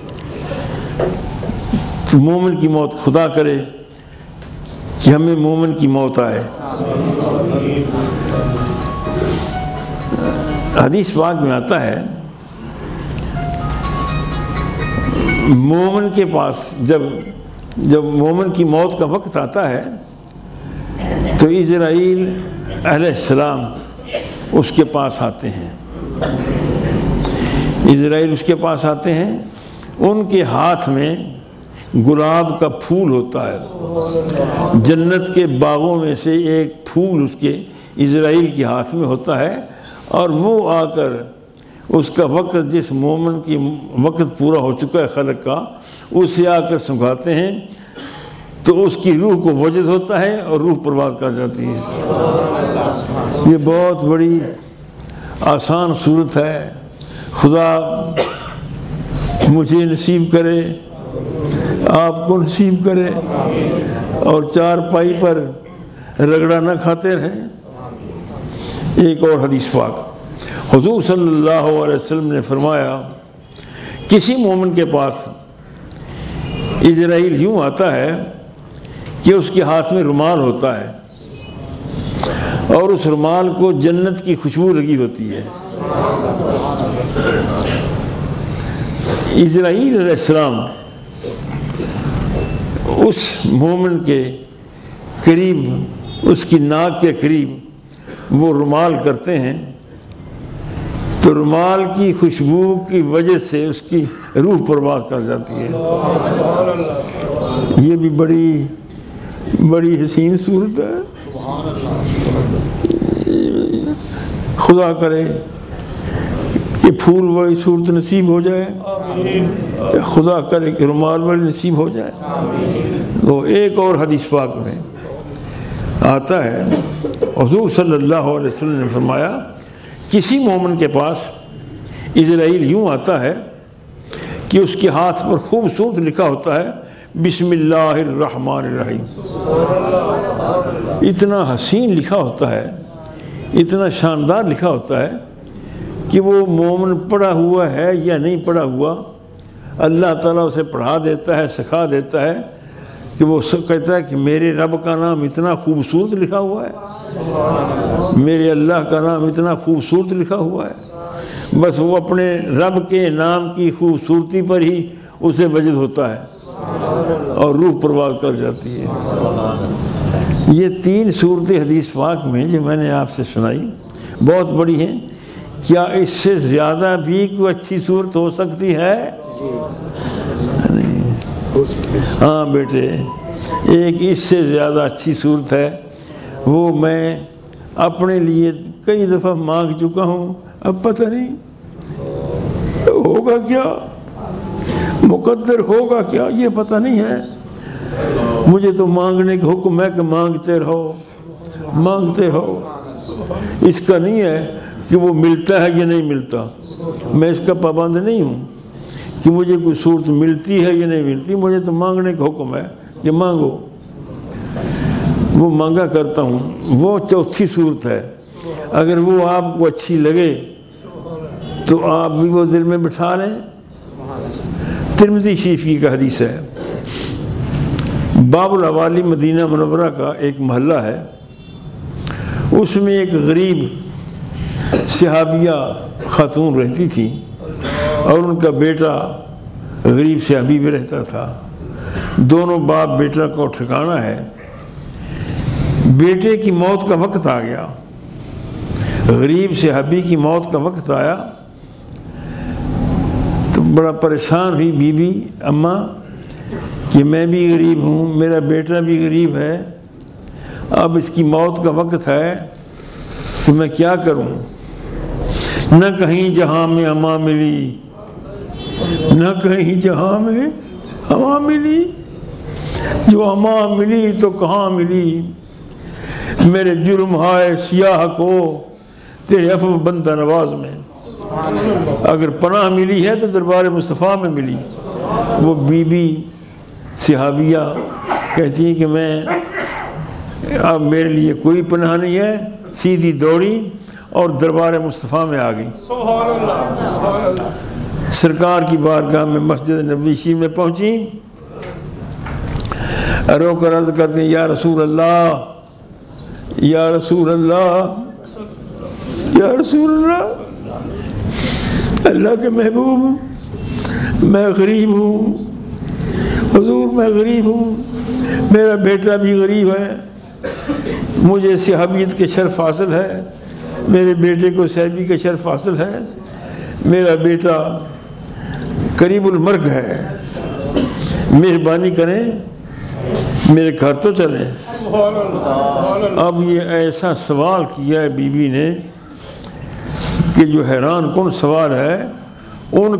تو مومن کی موت خدا کرے کہ ہمیں مومن کی موت آئے۔ حدیث پاک میں آتا ہے مومن کے پاس جب مومن کی موت کا وقت آتا ہے تو اسرائیل علیہ السلام اس کے پاس آتے ہیں، اسرائیل اس کے پاس آتے ہیں، ان کے ہاتھ میں گلاب کا پھول ہوتا ہے، جنت کے باغوں میں سے ایک پھول اس کے اسرائیل کے ہاتھ میں ہوتا ہے، اور وہ آ کر اس کا وقت، جس مومن کی وقت پورا ہو چکا ہے خلق کا، اس سے آ کر سنگھاتے ہیں، تو اس کی روح کو وجد ہوتا ہے اور روح پرواز کر جاتی ہے۔ یہ بہت بڑی آسان صورت ہے، خدا مجھے نصیب کرے، آپ کو نصیب کرے، اور چار پائی پر رگڑا نہ کھاتے رہیں۔ ایک اور حدیث پاک، حضور صلی اللہ علیہ وسلم نے فرمایا کسی مومن کے پاس اسرائیل یوں آتا ہے کہ اس کے ہاتھ میں رومال ہوتا ہے، اور اس رومال کو جنت کی خوشبو لگی ہوتی ہے۔ اسرائیل علیہ السلام اس مومن کے قریب، اس کی ناک کے قریب وہ رومال کرتے ہیں، تو رومال کی خوشبو کی وجہ سے اس کی روح پرواز کر جاتی ہے۔ یہ بھی بڑی حسین صورت ہے۔ خدا کرے کہ پھول والی صورت نصیب ہو جائے، خدا کرے کہ رومال والی نصیب ہو جائے۔ تو ایک اور حدیث پاک میں آتا ہے، حضور صلی اللہ علیہ وسلم نے فرمایا کسی مومن کے پاس اسرائیل یوں آتا ہے کہ اس کے ہاتھ پر خوبصورت لکھا ہوتا ہے بسم اللہ الرحمن الرحیم، اتنا حسین لکھا ہوتا ہے، اتنا شاندار لکھا ہوتا ہے کہ وہ مومن پڑھا ہوا ہے یا نہیں پڑھا ہوا، اللہ تعالیٰ اسے پڑھا دیتا ہے، سکھا دیتا ہے کہ وہ کہتا ہے کہ میرے رب کا نام اتنا خوبصورت لکھا ہوا ہے، میرے اللہ کا نام اتنا خوبصورت لکھا ہوا ہے، بس وہ اپنے رب کے نام کی خوبصورتی پر ہی اسے وجد ہوتا ہے اور روح پرواز کر جاتی ہے۔ یہ 3 صورتیں حدیث پاک میں جو میں نے آپ سے سنائی بہت بڑی ہیں، کیا اس سے زیادہ بھی کوئی اچھی صورت ہو سکتی ہے؟ نہیں۔ ہاں بیٹے، ایک اس سے زیادہ اچھی صورت ہے، وہ میں اپنے لیے کئی دفعہ مانگ چکا ہوں، اب پتہ نہیں ہوگا کیا، مقدر ہوگا کیا، یہ پتہ نہیں ہے۔ مجھے تو مانگنے کا حکم ہے کہ مانگتے رہو، مانگتے رہو۔ اس کا نہیں ہے کہ وہ ملتا ہے یا نہیں ملتا، میں اس کا پابند نہیں ہوں کہ مجھے کوئی صورت ملتی ہے یا نہیں ملتی، مجھے تو مانگنے کا حکم ہے کہ مانگو، وہ مانگا کرتا ہوں۔ وہ چوتھی صورت ہے، اگر وہ آپ کو اچھی لگے تو آپ بھی وہ دل میں بٹھا لیں۔ ترمذی شریف کی کا حدیث ہے، باب الاوالی مدینہ منورہ کا ایک محلہ ہے، اس میں ایک غریب صحابیہ خاتون رہتی تھی اور ان کا بیٹا غریب صحابی بھی رہتا تھا۔ دونوں باپ بیٹا کو ٹھکانہ ہے۔ بیٹے کی موت کا وقت آ گیا، غریب صحابی کی موت کا وقت آیا تو بڑا پریشان ہوئی بی بی اماں کہ میں بھی غریب ہوں، میرا بیٹا بھی غریب ہے، اب اس کی موت کا وقت ہے تو میں کیا کروں؟ نہ کہیں جہاں میں اماں ملی، نہ کہیں جہاں میں اماں ملی، جو اماں ملی تو کہاں ملی، میرے جرم ہائے سیاہ کو تیرے عفو بندہ نواز میں، اگر پناہ ملی ہے تو دربار مصطفیٰ میں ملی۔ وہ بی بی صحابیہ کہتی ہیں کہ میں اب میرے لیے کوئی پناہ نہیں ہے، سیدھی دوڑی اور دربار مصطفیٰ میں آ گئی۔ سرکار کی بارگاہ میں مسجد نبوی شریف میں پہنچی، رو کر عرض کرتے ہیں یا رسول اللہ، یا رسول اللہ، یا رسول اللہ، اللہ کے محبوب میں غریب ہوں، حضور میں غریب ہوں، میرا بیٹا بھی غریب ہے، مجھے صحابیت کے شرف حاصل ہے، میرے بیٹے کو صحابی کے شرف حاصل ہے، میرا بیٹا قریب المرگ ہے، مہربانی کریں میرے گھر تو چلیں۔ اب یہ ایسا سوال کیا ہے بی بی نے کہ جو حیران کن سوال ہے، ان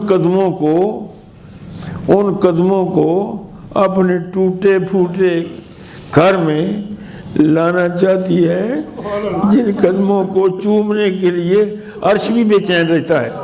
قدموں کو اپنے ٹوٹے پھوٹے گھر میں لانا چاہتی ہے جن قدموں کو چومنے کے لیے عرش بھی بے چین رہتا ہے۔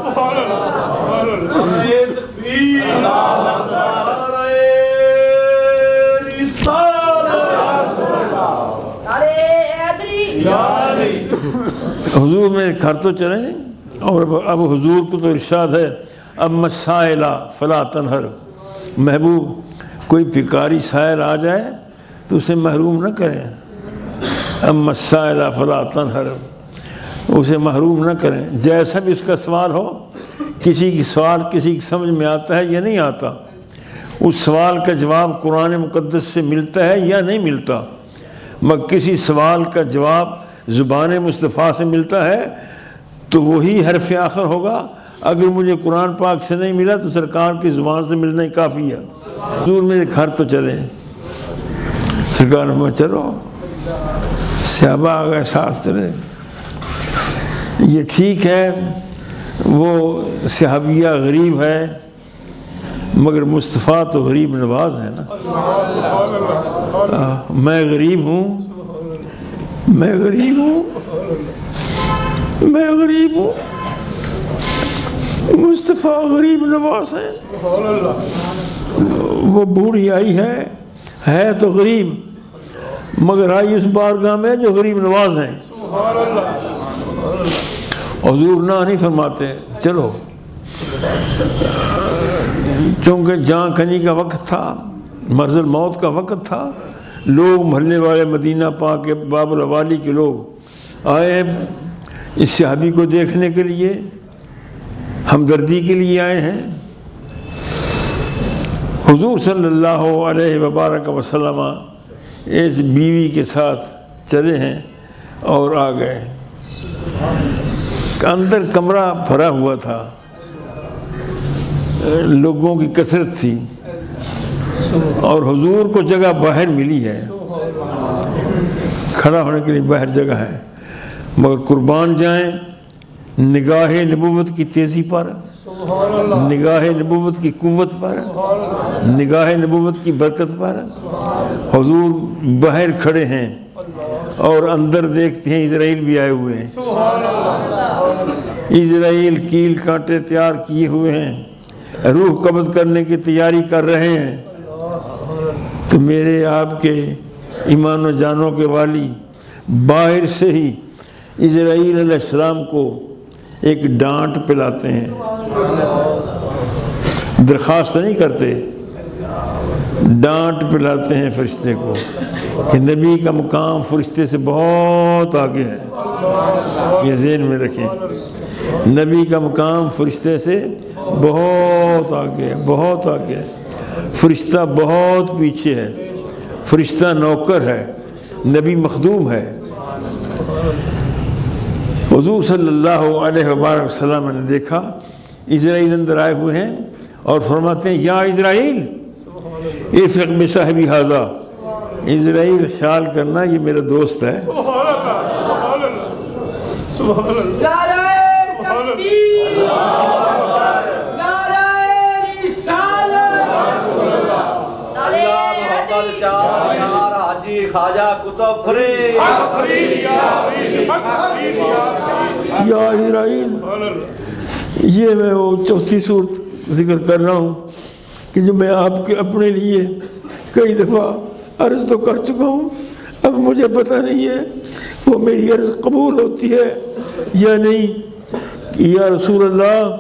حضور میں گھر تو چلیں، اور اب حضور کو تو ارشاد ہے اما السائل فلا تنہر، محبوب کوئی بھکاری سائل آ جائے تو اسے محروم نہ کریں، اما السائل فلا تنہر، اسے محروم نہ کریں، جیسا بھی اس کا سوال ہو۔ کسی کی سوال کسی کی سمجھ میں آتا ہے یا نہیں آتا، اس سوال کا جواب قرآن مقدس سے ملتا ہے یا نہیں ملتا، مگر کسی سوال کا جواب زبان مصطفیٰ سے ملتا ہے تو وہی حرف آخر ہوگا۔ اگر مجھے قرآن پاک سے نہیں ملا تو سرکار کی زبان سے ملنا ہی کافی ہے۔ حضور میرے گھر تو چلیں، سرکار میں چلو، صحابہ آ گئے ساتھ چلے۔ یہ ٹھیک ہے وہ صحابیہ غریب ہے مگر مصطفیٰ تو غریب نواز ہے نا۔ میں غریب ہوں، میں غریب ہوں، میں غریب ہوں، مصطفیٰ غریب نواز ہے۔ وہ بوڑھی آئی ہے تو غریب مگر آئی اس بارگاہ میں جو غریب نواز ہیں۔ حضور نہ نہیں فرماتے، چلو، چونکہ جان کنی کا وقت تھا، مرض الموت کا وقت تھا، لوگ محلے والے مدینہ پاک کے باب الاوالی کے لوگ آئے ہیں اس صحابی کو دیکھنے کے لیے، ہمدردی کے لیے آئے ہیں۔ حضور صلی اللہ علیہ وبارک وسلم اس بیوی کے ساتھ چلے ہیں اور آ گئے۔ اندر کمرہ بھرا ہوا تھا، لوگوں کی کثرت تھی، اور حضور کو جگہ باہر ملی ہے، کھڑا ہونے کے لیے باہر جگہ ہے، مگر قربان جائیں نگاہ نبوت کی تیزی پر، نگاہ نبوت کی قوت پر، نگاہ نبوت کی برکت پر حضور باہر کھڑے ہیں اور اندر دیکھتے ہیں اسرائیل بھی آئے ہوئے ہیں، اسرائیل کیل کانٹے تیار کیے ہوئے ہیں، روح قبض کرنے کی تیاری کر رہے ہیں۔ تو میرے آپ کے ایمان و جانوں کے والی باہر سے ہی اسرائیل علیہ السلام کو ایک ڈانٹ پلاتے ہیں، درخواست نہیں کرتے، ڈانٹ پلاتے ہیں فرشتے کو کہ نبی کا مقام فرشتے سے بہت آگے ہے، یہ ذہن میں رکھیں، نبی کا مقام فرشتے سے بہت آگے ہے، بہت آگے ہے، فرشتہ بہت پیچھے ہے، فرشتہ نوکر ہے، نبی مخدوم ہے۔ حضور صلی اللہ علیہ وسلم نے دیکھا اسرائیل اندر آئے ہوئے ہیں اور فرماتے ہیں یا اسرائیل افق بصاحبی ھذا، اسرائیل خیال کرنا یہ میرا دوست ہے۔ یا اسرائیل، یہ میں وہ چوتھی صورت ذکر کر رہا ہوں کہ جو میں آپ کے اپنے لیے کئی دفعہ عرض تو کر چکا ہوں، اب مجھے پتہ نہیں ہے وہ میری عرض قبول ہوتی ہے یا نہیں۔ یا رسول اللہ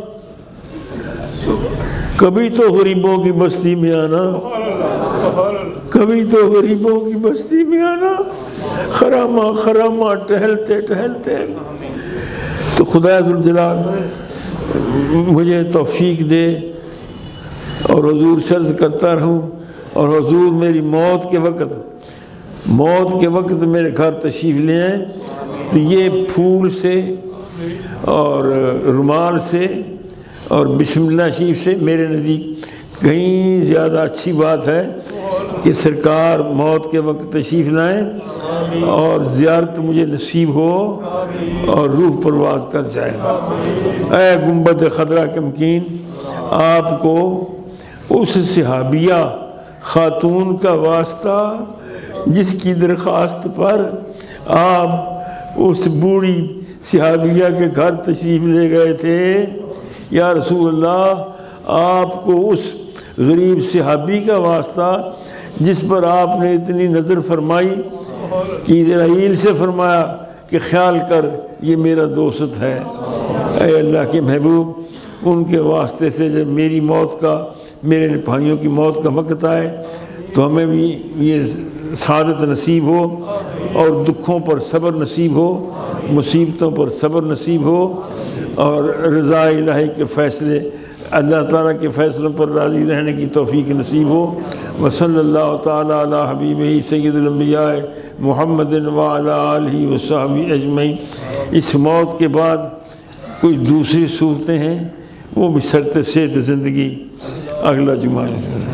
کبھی تو غریبوں کی بستی میں آنا، کبھی تو غریبوں کی بستی میں آنا، خرامہ خرامہ ٹہلتے ٹہلتے۔ تو خدا ذوالجلال مجھے توفیق دے اور حضور سے عرض کرتا رہوں، اور حضور میری موت کے وقت میرے گھر تشریف لے آئیں تو یہ پھول سے اور رومال سے اور بسم اللہ شریف سے میرے نزدیک کہیں زیادہ اچھی بات ہے کہ سرکار موت کے وقت تشریف لائیں اور زیارت مجھے نصیب ہو اور روح پرواز کر جائے۔ اے گنبد خضرا کے مکین، آپ کو اس صحابیہ خاتون کا واسطہ جس کی درخواست پر آپ اس بوڑھی صحابیہ کے گھر تشریف لے گئے تھے، یا رسول اللہ آپ کو اس غریب صحابی کا واسطہ جس پر آپ نے اتنی نظر فرمائی کہ اسرائیل سے فرمایا کہ خیال کر یہ میرا دوست ہے، اے اللہ کے محبوب ان کے واسطے سے جب میری موت کا، میرے بھائیوں کی موت کا وقت آئے تو ہمیں بھی یہ سعادت نصیب ہو اور دکھوں پر صبر نصیب ہو، مصیبتوں پر صبر نصیب ہو، اور رضا الہی کے فیصلے، اللہ تعالیٰ کے فیصلوں پر راضی رہنے کی توفیق نصیب ہو۔ وصلی اللہ تعالیٰ علی حبیبہ سید الانبیاء محمد وعلی آلہ وصحبہ اجمعین۔ اس موت کے بعد کچھ دوسری صورتیں ہیں، وہ بھی شرط صحت زندگی اگلا جمعہ